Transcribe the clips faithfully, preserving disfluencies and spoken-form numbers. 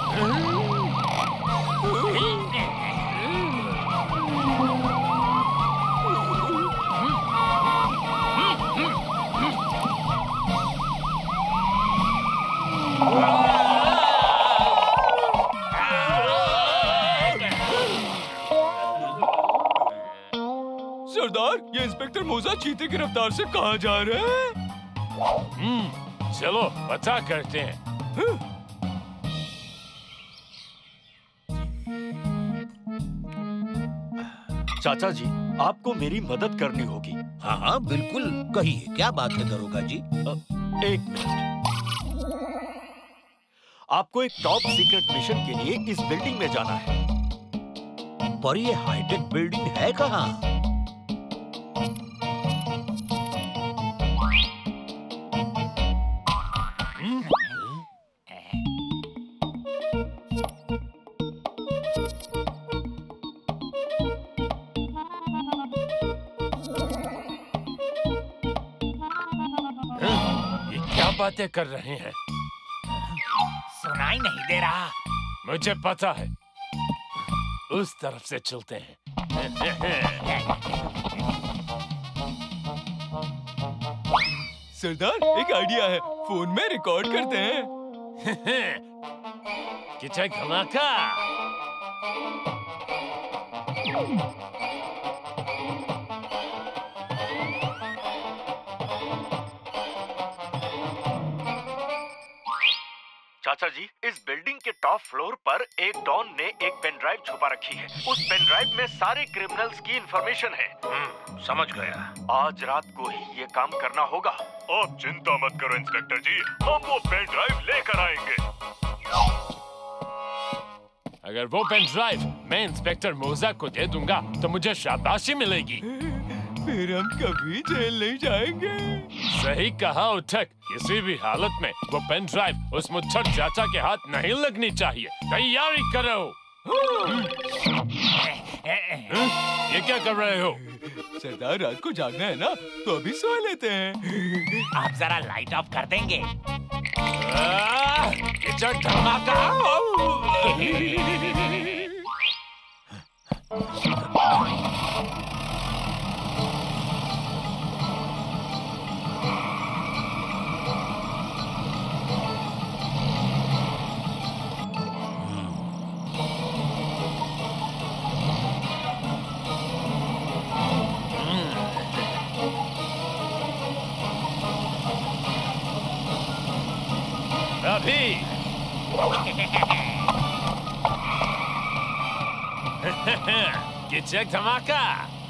सरदार, ये इंस्पेक्टर मोजा चीते की रफ्तार से कहाँ जा रहे हैं? हम्म, चलो पता करते हैं। चाचा जी, आपको मेरी मदद करनी होगी। हाँ हाँ बिल्कुल, कहिए क्या बात है दरोगा जी। आ, एक मिनट। आपको एक टॉप सीक्रेट मिशन के लिए इस बिल्डिंग में जाना है। पर ये हाईटेक बिल्डिंग है कहाँ? बातें कर रहे हैं, सुनाई नहीं दे रहा। मुझे पता है, उस तरफ से चलते हैं। सरदार, एक आइडिया है, फोन में रिकॉर्ड करते हैं। किचक धमाका। चाचा जी, इस बिल्डिंग के टॉप फ्लोर पर एक डॉन ने एक पेन ड्राइव छुपा रखी है। उस पेन ड्राइव में सारे क्रिमिनल्स की इंफॉर्मेशन है। समझ गया। आज रात को ही ये काम करना होगा। आप चिंता मत करो इंस्पेक्टर जी, हम वो पेन ड्राइव लेकर आएंगे। अगर वो पेन ड्राइव मैं इंस्पेक्टर मोजा को दे दूंगा तो मुझे शाबाशी मिलेगी। फिर हम कभी जेल नहीं जाएंगे। सही कहा उठक, किसी भी हालत में वो पेन ड्राइव उस मुच्छर चाचा के हाथ नहीं लगनी चाहिए। तैयारी करो। ये क्या कर रहे हो? सरदार, रात को जागना है ना, तो अभी सो लेते हैं। आप जरा लाइट ऑफ कर देंगे? किचक धमाका। अभी किचक धमाका।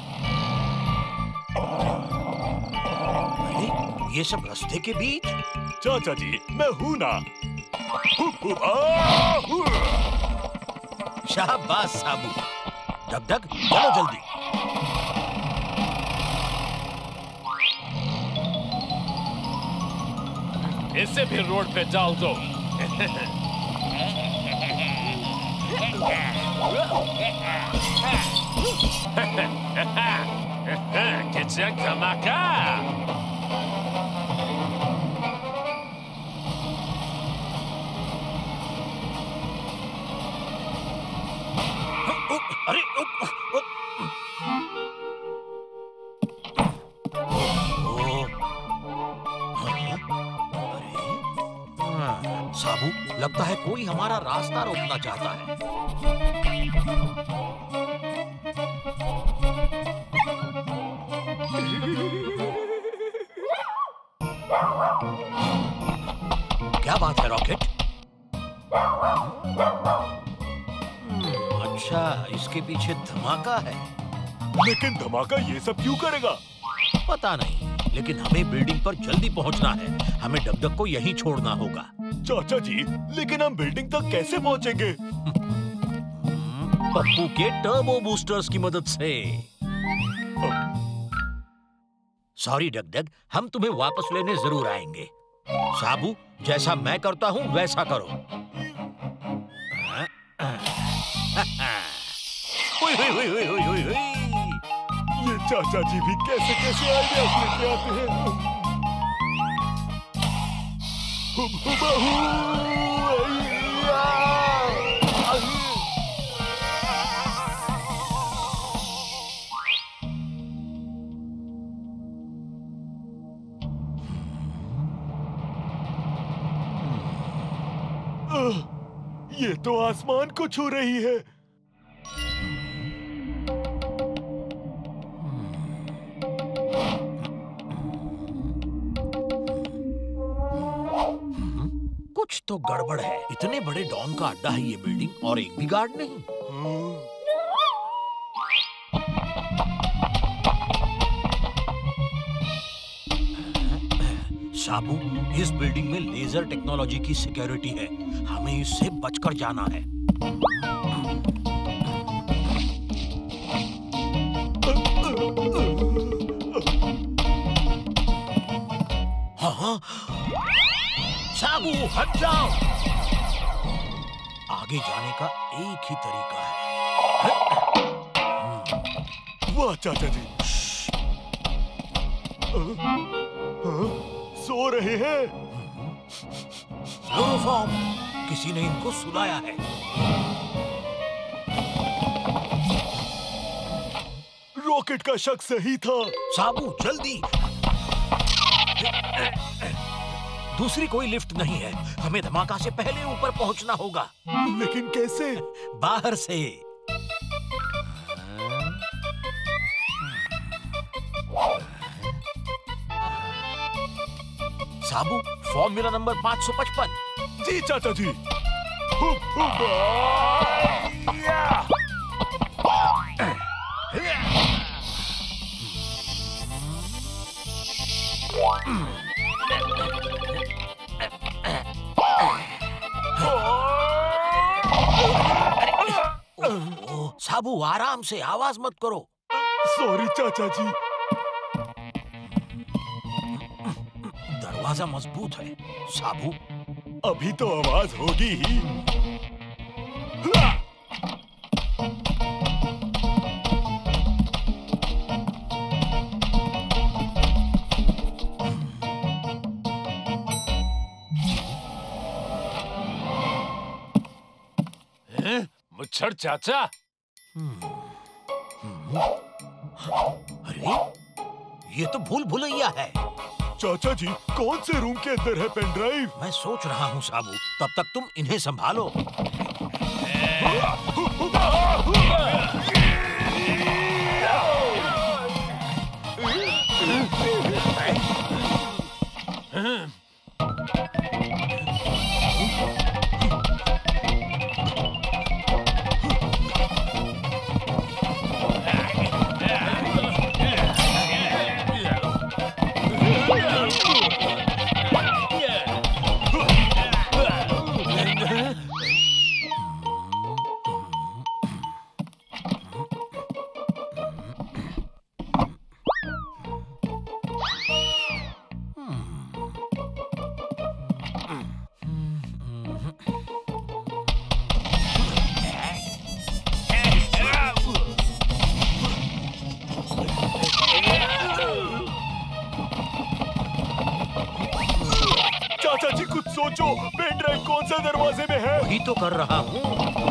अरे ये सब रास्ते के बीच? चाचा जी, मैं हूँ ना। शाबाश साबू। डग डग, चलो जल्दी। इसे भी रोड पे डाल दो। किचक धमाका। अरे साबू, लगता है कोई हमारा रास्ता रोकना चाहता है। क्या बात है रॉकेट? अच्छा, इसके पीछे धमाका है। लेकिन धमाका ये सब क्यों करेगा? पता नहीं, लेकिन हमें बिल्डिंग पर जल्दी पहुंचना है। हमें डगडग को यहीं छोड़ना होगा। चाचा जी, लेकिन हम बिल्डिंग तक कैसे पहुंचेंगे? पप्पू के टर्बो बूस्टर्स की मदद से। सॉरी डगडग, हम तुम्हें वापस लेने जरूर आएंगे। साबू, जैसा मैं करता हूँ वैसा करो। हुई, हुई, हुई, हुई, हुई, हुई, हुई। ये चाचा जी भी कैसे कैसे आइडियाज लेके आते हैं। हुब हुबहू, ये तो आसमान को छू रही है। कुछ तो गड़बड़ है। इतने बड़े डॉन का अड्डा है ये बिल्डिंग और एक भी गार्ड नहीं। साबू, इस बिल्डिंग में लेजर टेक्नोलॉजी की सिक्योरिटी है। हमें इससे बचकर जाना है। हाँ हाँ, साबू हट जाओ। आगे जाने का एक ही तरीका है। वाह चाचा जी, सो रहे हैं। क्लोरोफॉर्म, किसी ने इनको सुलाया है। रॉकेट का शक सही था। साबू जल्दी। दूसरी कोई लिफ्ट नहीं है। हमें धमाका से पहले ऊपर पहुंचना होगा। लेकिन कैसे? बाहर से। साबू, फॉर्मूला नंबर पाँच सौ पचपन। जी चाचा जी। साबू आराम से, आवाज मत करो। सॉरी चाचा जी। दरवाजा मजबूत है। साबू, अभी तो आवाज होगी ही। मुच्छर चाचा। अरे, ये तो भूल भुलैया है। चाचा जी, कौन से रूम के अंदर है पेन ड्राइव? मैं सोच रहा हूँ साबू, तब तक तुम इन्हें संभालो। चाचा जी कुछ सोचो, पेन ड्राइव कौन सा दरवाजे में है? वही तो कर रहा हूँ।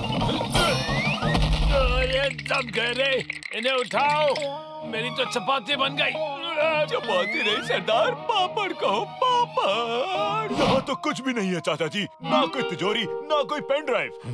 ये दब गए रे, इन्हें उठाओ। मेरी तो चपाती बन गई। चपाती नहीं सरदार, पापड़ कहो, पापड़। यहाँ तो कुछ भी नहीं है चाचा जी, ना कोई तिजोरी, ना कोई पेन ड्राइव।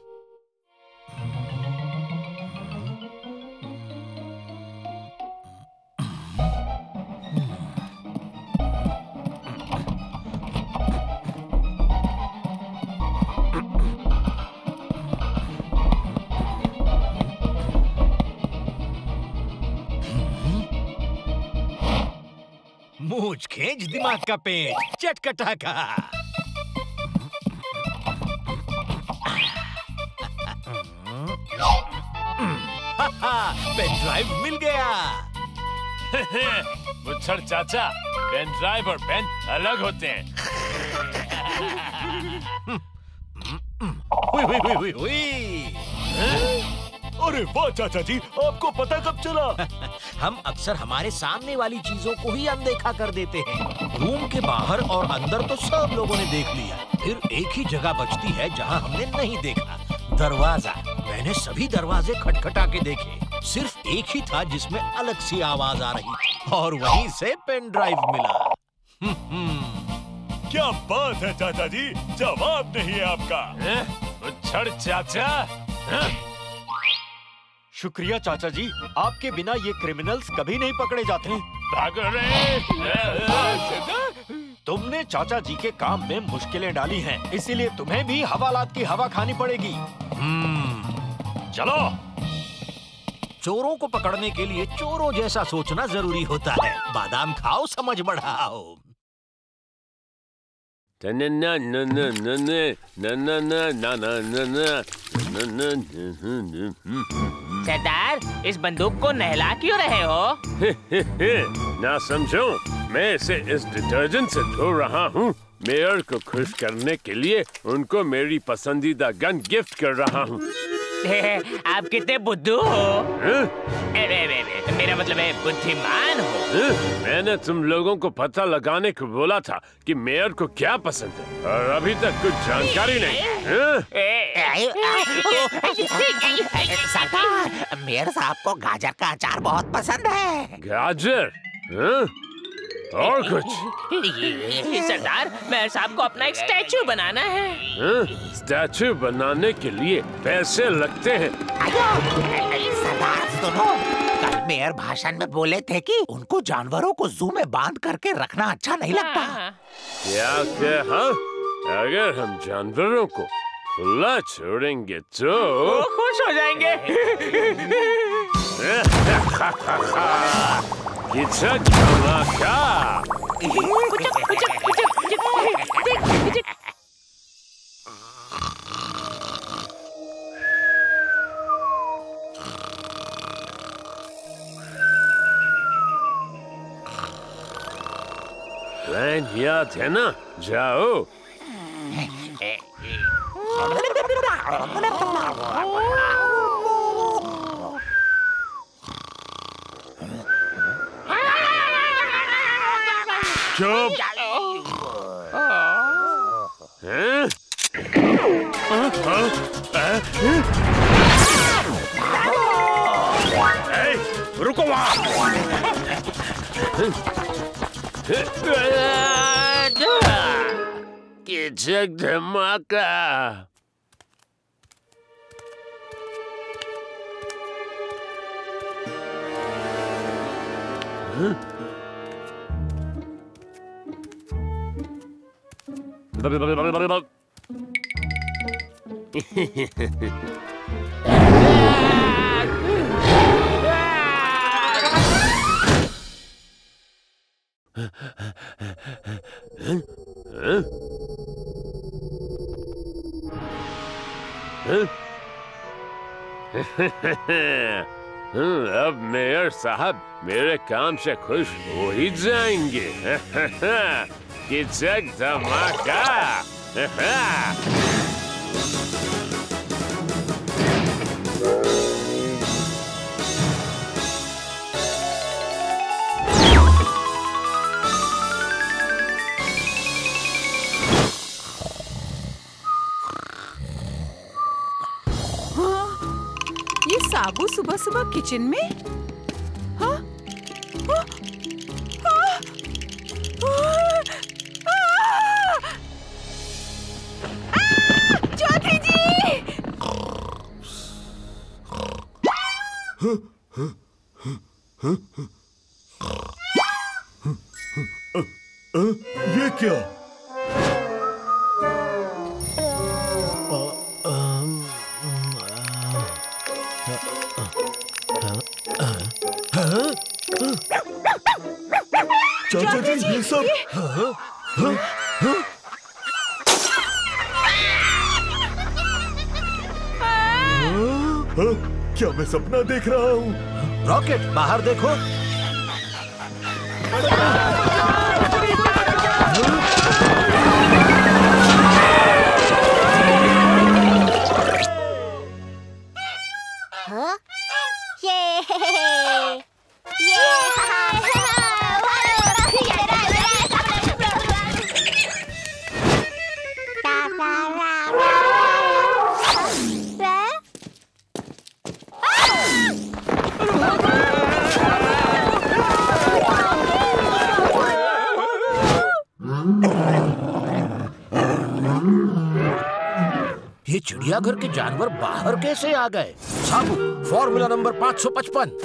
मूछ खींच दिमाग का पेंच, चटकटा का। पेन ड्राइव मिल गया। मुच्छर चाचा, पेन ड्राइव और पेन अलग होते हैं। हुई हुई हुई हुई हुई। अरे वाह चाचा जी, आपको पता कब चला? हम अक्सर हमारे सामने वाली चीजों को ही अनदेखा कर देते हैं। रूम के बाहर और अंदर तो सब लोगों ने देख लिया, फिर एक ही जगह बचती है जहां हमने नहीं देखा, दरवाजा। मैंने सभी दरवाजे खटखटा के देखे, सिर्फ एक ही था जिसमें अलग सी आवाज आ रही थी और वहीं से पेन ड्राइव मिला। क्या बात है चाचा जी, जवाब नहीं है आपका। मुच्छड़ चाचा। हाँ? शुक्रिया चाचा जी, आपके बिना ये क्रिमिनल्स कभी नहीं पकड़े जाते। भागो रे। तुमने चाचा जी के काम में मुश्किलें डाली हैं, इसीलिए तुम्हें भी हवालात की हवा खानी पड़ेगी। हम्म, चलो। चोरों को पकड़ने के लिए चोरों जैसा सोचना जरूरी होता है। बादाम खाओ, समझ बढ़ाओ। सरदार, इस बंदूक को नहला क्यों रहे हो? ना समझो, मैं इसे इस डिटर्जेंट से धो रहा हूँ। मेयर को खुश करने के लिए उनको मेरी पसंदीदा गन गिफ्ट कर रहा हूँ। आप कितने बुद्धू हो? ए, ए, ए, ए, मेरा मतलब है बुद्धिमान हो। मैंने तुम लोगों को पता लगाने को बोला था कि मेयर को क्या पसंद है, और अभी तक कुछ जानकारी नहीं। सरदार, मेयर साहब को गाजर का अचार बहुत पसंद है। गाजर? हाँ? और कुछ? सरदार, मेयर साहब को अपना एक स्टैचू बनाना है। हाँ? स्टैचू बनाने के लिए पैसे लगते हैं। सरदार सुनो, कल मेयर भाषण में बोले थे कि उनको जानवरों को जू में बांध करके रखना अच्छा नहीं लगता। क्या कहा? अगर हम जानवरों को खुला छोड़ेंगे तो वो खुश हो जाएंगे। किचक धमाका। प्लान याद है ना? जाओ। चुप। हैं? रुको वहाँ। किचक धमाका। अब मेयर साहब मेरे काम से खुश हो ही जाएंगे। किचक धमाका। ये साबू सुबह सुबह किचन में? हाँ? हाँ? हाँ? चौधरी जी! ये क्या? चाचा जी, ये सब हाँ? हाँ? हाँ? हाँ? क्या मैं सपना देख रहा हूँ? रॉकेट, बाहर देखो। हाँ? ये ये चिड़ियाघर के जानवर बाहर कैसे आ गए? साबू, फॉर्मूला नंबर पाँच सौ पचपन।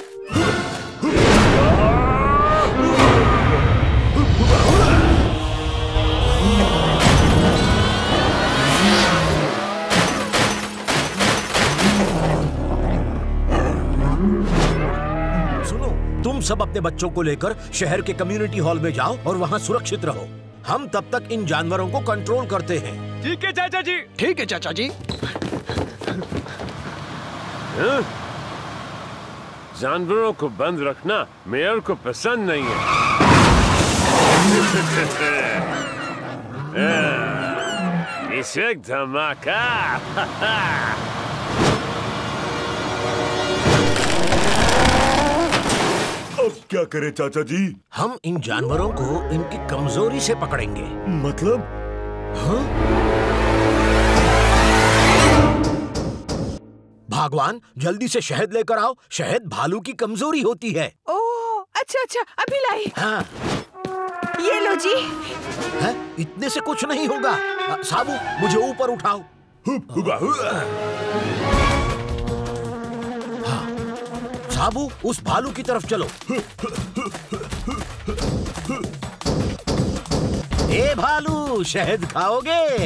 सुनो, तुम सब अपने बच्चों को लेकर शहर के कम्युनिटी हॉल में जाओ और वहाँ सुरक्षित रहो। हम तब तक इन जानवरों को कंट्रोल करते हैं। ठीक है चाचा जी। ठीक है चाचा जी। हाँ? जानवरों को बंद रखना मेयर को पसंद नहीं है। इस एक धमाका। अब क्या करें चाचा जी? हम इन जानवरों को इनकी कमजोरी से पकड़ेंगे। मतलब? हाँ? भगवान, जल्दी से शहद लेकर आओ। शहद भालू की कमजोरी होती है। ओह, अच्छा अच्छा, अभी लाई। हाँ। ये लो जी। है? इतने से कुछ नहीं होगा। साबू, मुझे ऊपर उठाओ। हाँ। साबू, उस भालू की तरफ चलो। ए भालू, शहद खाओगे?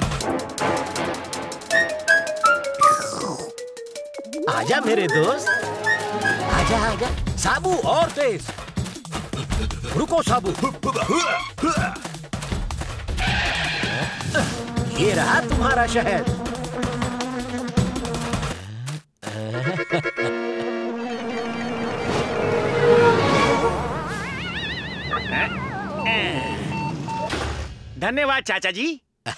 आजा मेरे दोस्त, आजा आजा। साबू, और तेज। रुको साबू। ये रहा तुम्हारा शहद। धन्यवाद चाचा जी।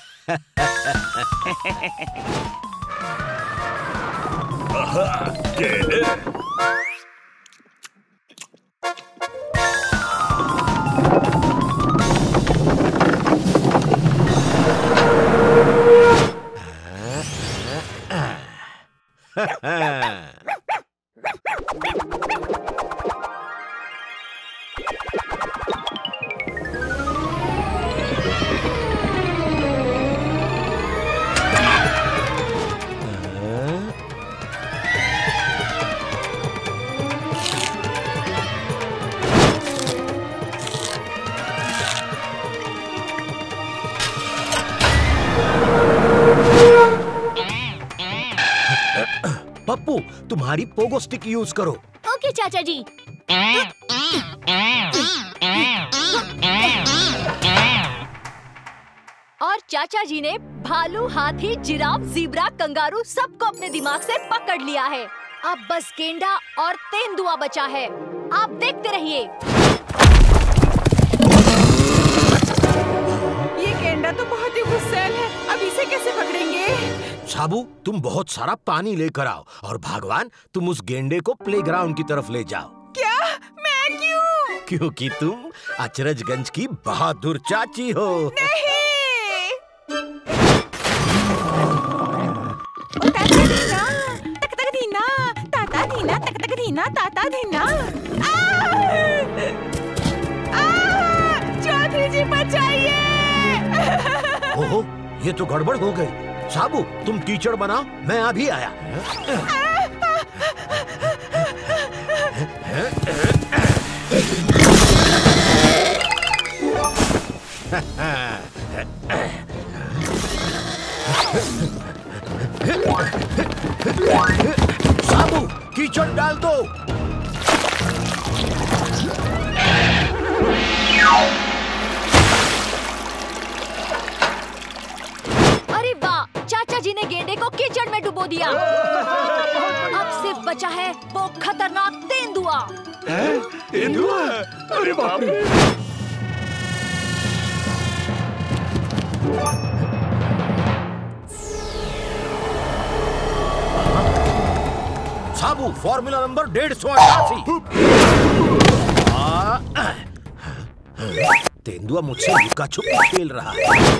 पप्पू, तुम्हारी पोगो स्टिक यूज करो। ओके चाचा जी। और चाचा जी ने भालू, हाथी, जिराफ, ज़ीब्रा, कंगारू सबको अपने दिमाग से पकड़ लिया है। अब बस गेंडा और तेंदुआ बचा है। आप देखते रहिए। ये गेंडा तो बहुत ही गुस्सैल है। अब इसे कैसे पकड़ेंगे? साबू, तुम बहुत सारा पानी लेकर आओ और भगवान, तुम उस गेंडे को प्लेग्राउंड की तरफ ले जाओ। क्या? मैं क्यों? क्योंकि तुम अचरजगंज की बहादुर चाची हो। नहीं। ताता दीना, तक तक दीना, ताता दीना, तक तक दीना, ताता दीना। चौधरी जी बचाइए। ओहो, ये तो गड़बड़ हो गई। साबू, तुम कीचड़ बनाओ, मैं अभी आया। साबू, कीचड़ डाल दो। अरे वाह, चाचा जी ने गेंडे को कीचड़ में डुबो दिया। अब सिर्फ बचा है वो खतरनाक तेंदुआ। तेंदुआ? अरे बाप रे! साबू, फॉर्मूला नंबर डेढ़ सौ अठासी। तेंदुआ मुझसे लुका छुपी खेल रहा है।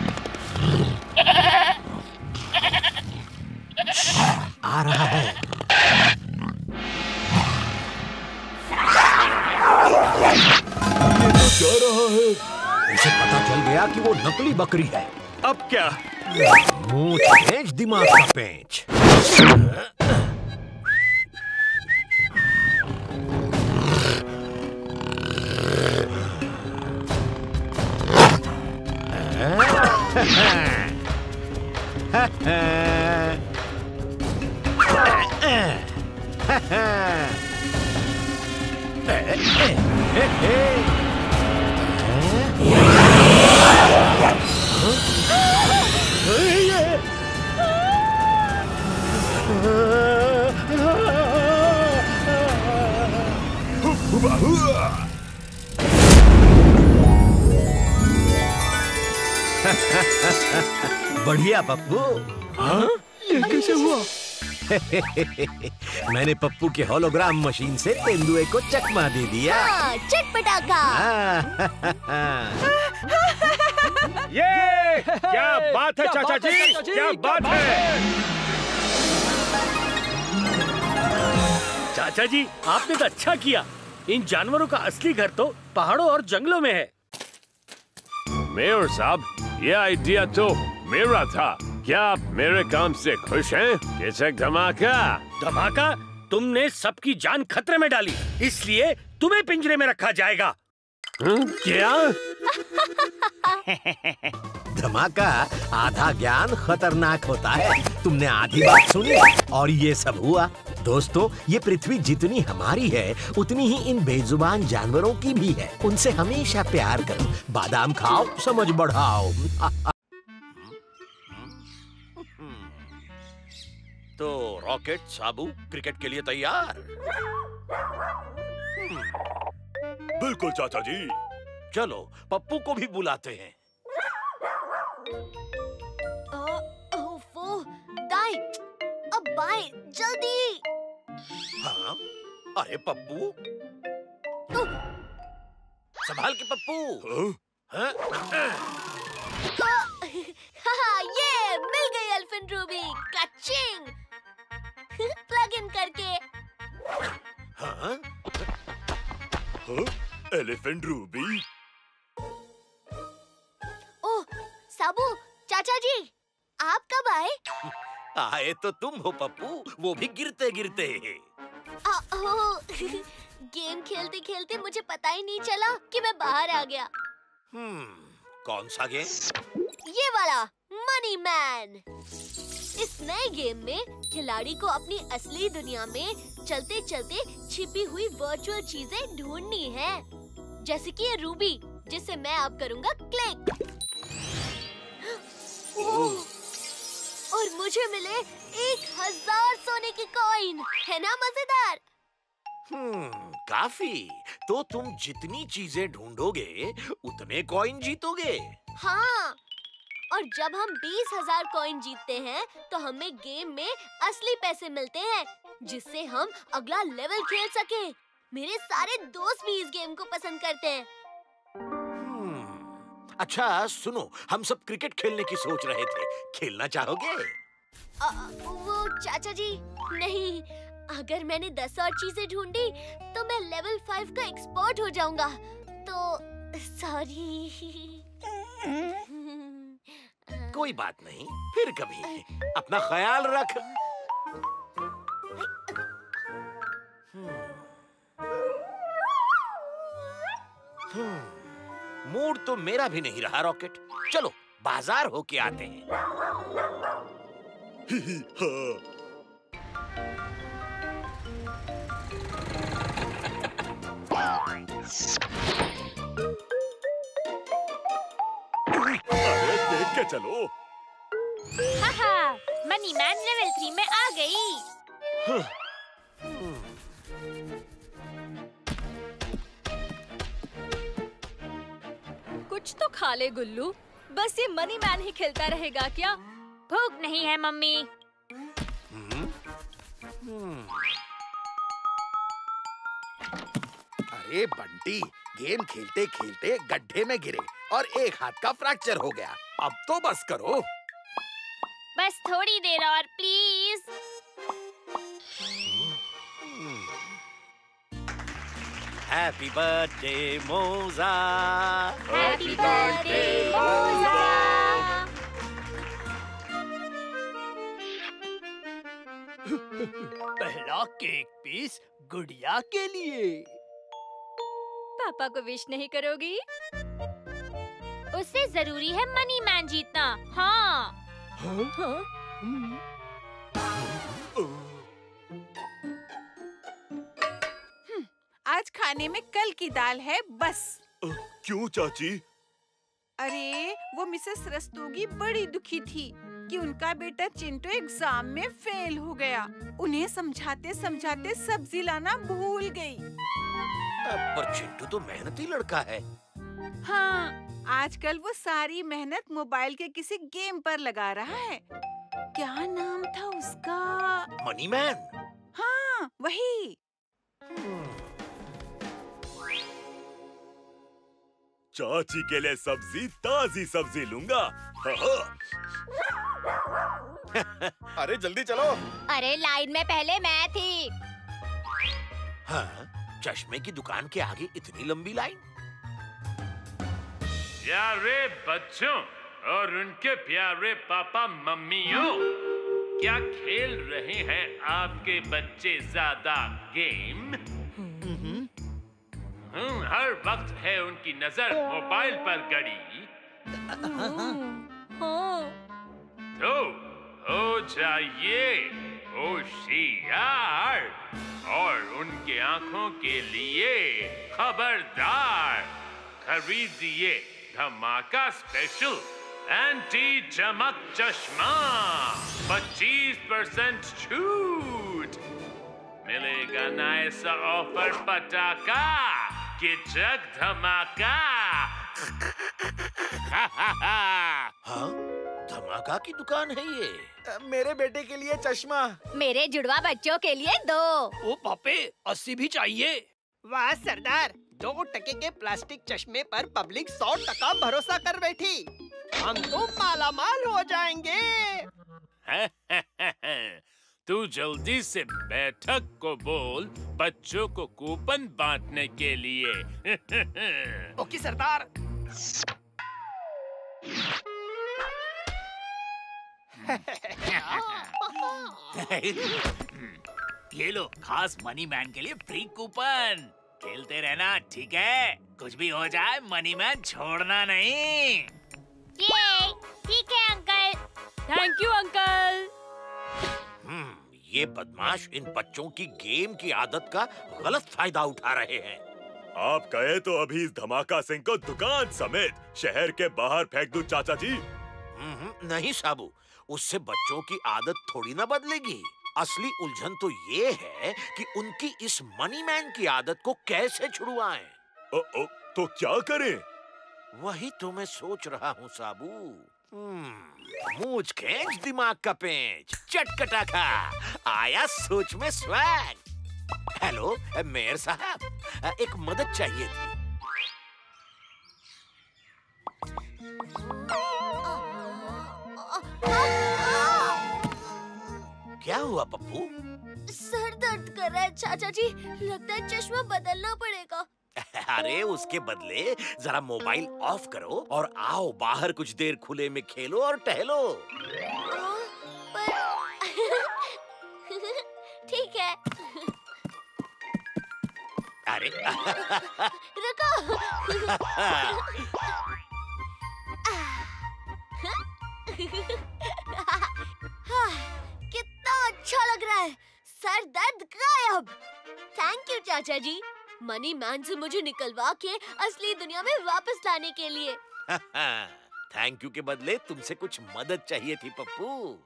आ रहा है। उसे पता चल गया कि वो नकली बकरी है। अब क्या? मूंछ पेंच, दिमाग का पेंच। बढ़िया पप्पू। हाँ? ये कैसे हुआ? मैंने पप्पू के होलोग्राम मशीन से तेंदुए को चकमा दे दिया। हाँ, चटपटाका। ये क्या बात है चाचा जी? क्या बात है? चाचा जी, आपने तो अच्छा किया। इन जानवरों का असली घर तो पहाड़ों और जंगलों में है। मेयर साहब, ये आइडिया तो मेरा था। क्या आप मेरे काम से खुश हैं? किसे धमाका? धमाका? तुमने सबकी जान खतरे में डाली, इसलिए तुम्हें पिंजरे में रखा जाएगा। हुँ? क्या? धमाका, आधा ज्ञान खतरनाक होता है। तुमने आधी बात सुनी और ये सब हुआ। दोस्तों, ये पृथ्वी जितनी हमारी है उतनी ही इन बेजुबान जानवरों की भी है। उनसे हमेशा प्यार करो, बादाम खाओ, समझ बढ़ाओ। तो रॉकेट, साबू, क्रिकेट के लिए तैयार? बिल्कुल चाचा जी। चलो पप्पू को भी बुलाते हैं। ओफो, दाएं, अब बाएं, जल्दी। हाँ? अरे पप्पू, संभाल के पप्पू। हाँ? हाँ, ये मिल गई एलिफेंट रूबी। कचिंग। प्लग इन करके। हाँ? हाँ? Elephant Ruby. ओह, साबू, चाचा जी, आप कब आए? आए तो तुम हो पप्पू, वो भी गिरते गिरते। आ, ओ, गेम खेलते खेलते मुझे पता ही नहीं चला कि मैं बाहर आ गया। हम्म, कौन सा गेम? ये वाला, मनी मैन। इस नए गेम में खिलाड़ी को अपनी असली दुनिया में चलते चलते छिपी हुई वर्चुअल चीजें ढूंढनी है, जैसे कि ये रूबी, जिसे मैं अब करूंगा क्लिक। और मुझे मिले एक हजार सोने की कॉइन। है ना मजेदार? हम्म, काफी। तो तुम जितनी चीजें ढूंढोगे उतने कॉइन जीतोगे। हाँ, और जब हम बीस हजार कॉइन जीतते हैं तो हमें गेम में असली पैसे मिलते हैं, जिससे हम अगला लेवल खेल सके। मेरे सारे दोस्त भी इस गेम को पसंद करते हैं। हम्म, अच्छा सुनो, हम सब क्रिकेट खेलने की सोच रहे थे, खेलना चाहोगे? आ, वो चाचा जी, नहीं। अगर मैंने दस और चीजें ढूंढी तो मैं लेवल फाइव का एक्सपर्ट हो जाऊंगा। तो सॉरी। कोई बात नहीं, फिर कभी। अपना ख्याल रख। हम्म, मूड तो मेरा भी नहीं रहा रॉकेट। चलो बाजार होके आते हैं। अरे देख के चलो। हाहा, मनी मैन लेवल थ्री में आ गई। कुछ तो खा ले गुल्लू, बस ये मनी मैन ही खेलता रहेगा क्या? भूख नहीं है मम्मी। अरे बंटी, गेम खेलते खेलते गड्ढे में गिरे और एक हाथ का फ्रैक्चर हो गया। अब तो बस करो। बस थोड़ी देर और प्लीज। हैप्पी बर्थडे मोजा, हैप्पी बर्थडे मोजा। पहला केक पीस गुड़िया के लिए। पापा को विश नहीं करोगी? उससे जरूरी है मनी मैन जीतना। हाँ, हाँ? हाँ? आज खाने में कल की दाल है बस। क्यों चाची? अरे वो मिसेस रस्तोगी बड़ी दुखी थी कि उनका बेटा चिंटू एग्जाम में फेल हो गया। उन्हें समझाते समझाते सब्जी लाना भूल गई। पर चिंटू तो मेहनती लड़का है। हाँ, आजकल वो सारी मेहनत मोबाइल के किसी गेम पर लगा रहा है। क्या नाम था उसका? Money man. हाँ, वही। चाची के लिए सब्जी, ताजी सब्जी लूंगा। अरे जल्दी चलो। अरे लाइन में पहले मैं थी। हाँ, चश्मे की दुकान के आगे इतनी लंबी लाइन। प्यारे बच्चों और उनके प्यारे पापा मम्मियों, क्या खेल रहे हैं आपके बच्चे ज्यादा गेम? हम्म, हर वक्त है उनकी नजर मोबाइल पर गड़ी। तो हो जाइए होशियार और उनके आंखों के लिए खबरदार। खरीदिए धमाका स्पेशल एंटी चमक चश्मा, पच्चीस परसेंट छूट मिलेगा। ना ऐसा ऑफर पटाखा कि जग धमाका। हाँ, धमाका की दुकान है ये। मेरे बेटे के लिए चश्मा। मेरे जुड़वा बच्चों के लिए दो। ओ पापे, अस्सी भी चाहिए। वाह सरदार, दो टके के प्लास्टिक चश्मे पर पब्लिक सौ टका भरोसा कर बैठी। हम तो माला माल हो जाएंगे। तू जल्दी से बैठक को बोल बच्चों को कूपन बांटने के लिए। ओके सरदार। ये लो, खास मनी मैन के लिए फ्री कूपन। खेलते रहना, ठीक है? कुछ भी हो जाए मनी मैन छोड़ना नहीं। ये ठीक है अंकल। Thank you uncle. हम्म, ये बदमाश इन बच्चों की गेम की आदत का गलत फायदा उठा रहे हैं। आप कहे तो अभी इस धमाका सिंह को दुकान समेत शहर के बाहर फेंक दूं चाचा जी। हम्म, नहीं साबू, उससे बच्चों की आदत थोड़ी ना बदलेगी। असली उलझन तो ये है कि उनकी इस मनी मैन की आदत को कैसे छुड़वाएं। ओ, ओ, तो क्या करें? वही तो मैं सोच रहा हूँ साबू। मूंछ खींच दिमाग का पेंच, चटकटा खा, आया सोच में स्वैग। हेलो मेयर साहब, एक मदद चाहिए थी। क्या हुआ पप्पू? सर दर्द कर रहा है चाचा जी, लगता है चश्मा बदलना पड़ेगा। अरे उसके बदले जरा मोबाइल ऑफ करो और आओ बाहर कुछ देर खुले में खेलो और टहलो। ठीक है। अरे रुको। कितना अच्छा लग रहा है, सर दर्द गायब। थैंक यू चाचा जी, मनी मैन से मुझे निकलवा के असली दुनिया में वापस लाने के लिए। थैंक यू के बदले तुमसे कुछ मदद चाहिए थी पप्पू।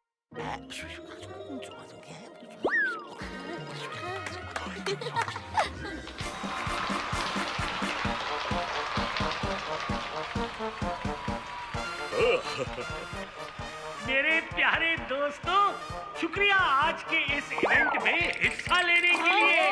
मेरे प्यारे दोस्तों, शुक्रिया आज के इस इवेंट में हिस्सा लेने के लिए।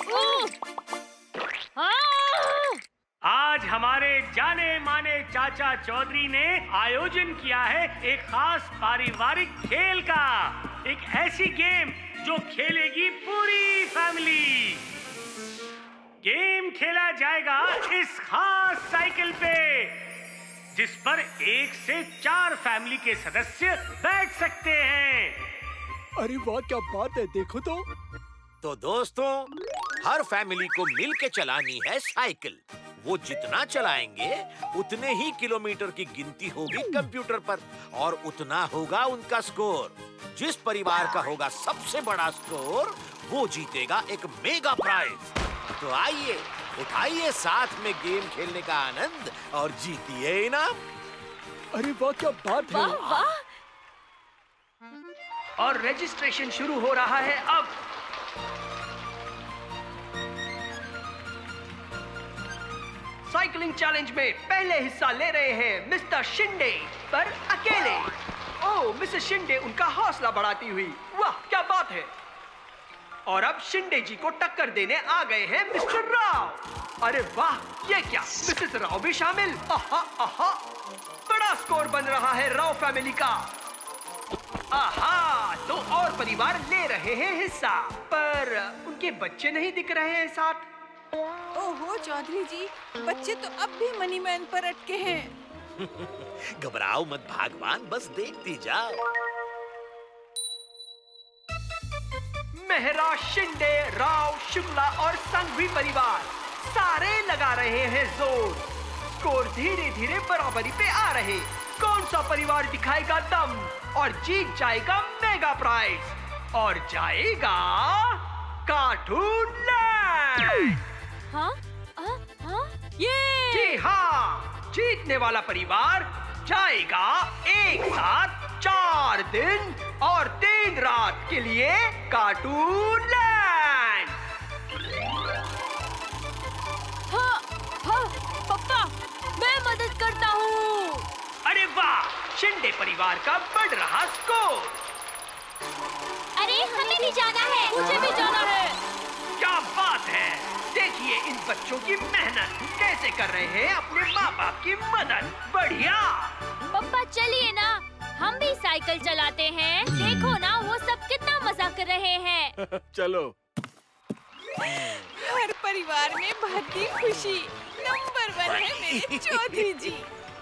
आज हमारे जाने माने चाचा चौधरी ने आयोजन किया है एक खास पारिवारिक खेल का। एक ऐसी गेम जो खेलेगी पूरी फैमिली। गेम जाएगा इस खास साइकिल पे, जिस पर एक से चार फैमिली के सदस्य बैठ सकते हैं। अरे वाह, क्या बात है, देखो तो। तो दोस्तों, हर फैमिली को मिल के चलानी है साइकिल। वो जितना चलाएंगे उतने ही किलोमीटर की गिनती होगी कंप्यूटर पर और उतना होगा उनका स्कोर। जिस परिवार का होगा सबसे बड़ा स्कोर वो जीतेगा एक मेगा प्राइज। तो आइए उठाइए साथ में गेम खेलने का आनंद और जीतिए इनाम। अरे वाह, क्या बात है। वाह वाह। और रजिस्ट्रेशन शुरू हो रहा है अब। साइकिलिंग चैलेंज में पहले हिस्सा ले रहे हैं मिस्टर शिंदे पर अकेले। ओह, मिसेस शिंदे उनका हौसला बढ़ाती हुई। वाह, क्या बात है। और अब शिंदे जी को टक्कर देने आ गए हैं मिस्टर राव। अरे वाह, ये क्या, मिसेस राव भी शामिल। आहा आहा, बड़ा स्कोर बन रहा है राव फैमिली का। आहा, दो और परिवार ले रहे हैं हिस्सा, पर उनके बच्चे नहीं दिख रहे हैं साथ। ओहो चौधरी जी, बच्चे तो अब भी मनी मैन पर अटके हैं। घबराओ मत भागवान, बस देखती जाओ। मेहरा, शिंदे, राव, शुक्ला और संघवी परिवार सारे लगा रहे हैं जोर। स्कोर धीरे धीरे बराबरी पे आ रहे। कौन सा परिवार दिखाएगा दम और जीत जाएगा मेगा प्राइज और जाएगा कार्टून लैंड। हाँ? हाँ? हाँ? ये! जी हाँ, जीतने वाला परिवार जाएगा एक साथ चार दिन और तीन रात के लिए कार्टून लैंड। हाँ, हाँ, पापा, मैं मदद करता हूँ। अरे वाह, शिंदे परिवार का बढ़ रहा स्कोर। अरे हमें भी जाना है। मुझे भी जाना है। क्या बात है, देखिए इन बच्चों की मेहनत कैसे कर रहे हैं अपने माँ बाप की मदद। बढ़िया। पापा चलिए ना, हम भी साइकिल चलाते हैं। देखो ना वो सब कितना मजा कर रहे हैं। चलो। हर परिवार में भरती खुशी। नंबर वन है मेरे चौधरी जी।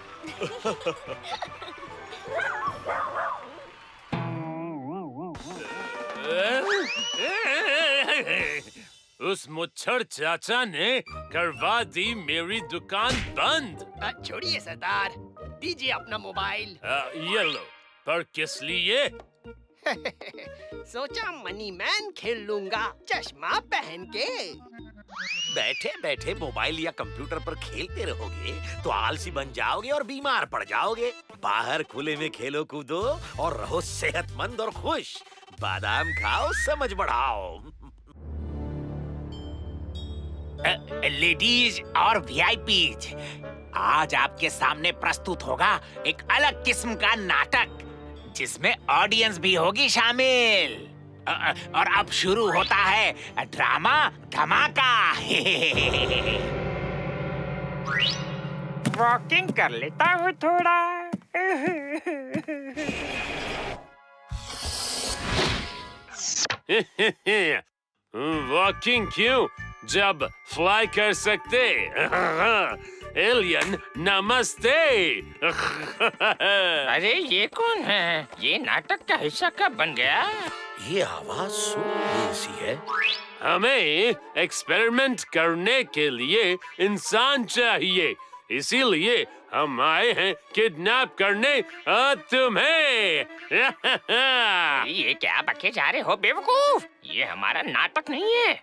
उस मुच्छर चाचा ने करवा दी मेरी दुकान बंद। छोड़िए सरदार, दीजिए अपना मोबाइल। आ, ये लो। पर किस लिए? सोचा मनी मैन खेल लूंगा चश्मा पहन के। बैठे बैठे मोबाइल या कंप्यूटर पर खेलते रहोगे तो आलसी बन जाओगे और बीमार पड़ जाओगे। बाहर खुले में खेलो कूदो और रहो सेहतमंद और खुश। बादाम खाओ, समझ बढ़ाओ। लेडीज और वीआईपीज, आज आपके सामने प्रस्तुत होगा एक अलग किस्म का नाटक जिसमें ऑडियंस भी होगी शामिल। और अब शुरू होता है ड्रामा धमाका। वॉकिंग कर लेता हूँ थोड़ा। वॉकिंग क्यों जब फ्लाई कर सकते? एलियन नमस्ते। अरे ये कौन है? ये नाटक का हिस्सा कब बन गया? ये आवाज सुन सी है। हमें एक्सपेरिमेंट करने के लिए इंसान चाहिए, इसीलिए हम आए हैं किडनैप करने तुम्हें। ये क्या बके जा रहे हो बेवकूफ? ये हमारा नाटक नहीं है।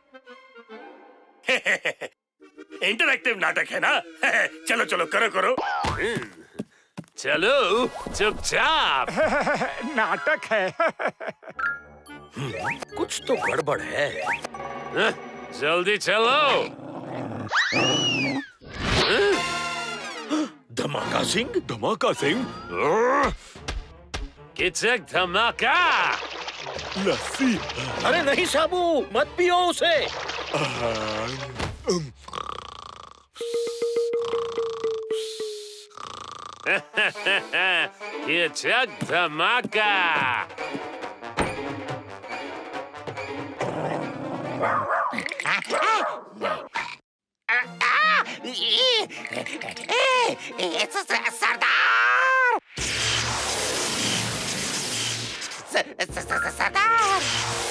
इंटरैक्टिव नाटक है ना। चलो चलो करो करो। चलो चुपचाप। नाटक है। कुछ तो गड़बड़ है। जल्दी चलो। धमाका सिंह। धमाका सिंह। किचक धमाका। लस्सी। अरे नहीं साबू, मत पियो उसे। किचक धमाका। सरदार सरदार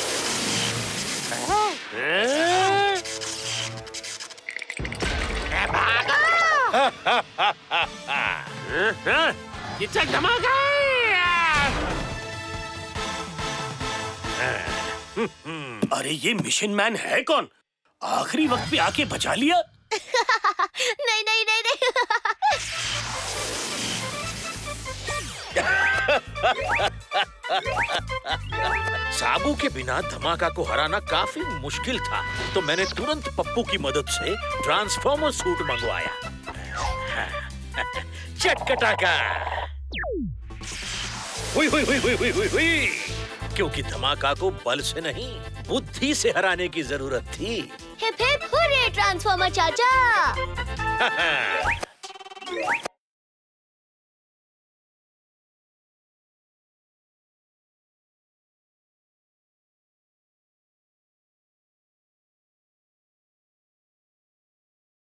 ये चक धमाका अरे ये मिशन मैन है कौन? आखिरी वक्त पे आके बचा लिया। नहीं नहीं नहीं नहीं। साबू के बिना धमाका को हराना काफी मुश्किल था, तो मैंने तुरंत पप्पू की मदद से ट्रांसफॉर्मर सूट मंगवाया। चटकटाका हुई हुई हुई हुई हुई हुई हुई, क्योंकि धमाका को बल से नहीं बुद्धि से हराने की जरूरत थी। हिप हिप हुर्रे ट्रांसफॉर्मर चाचा।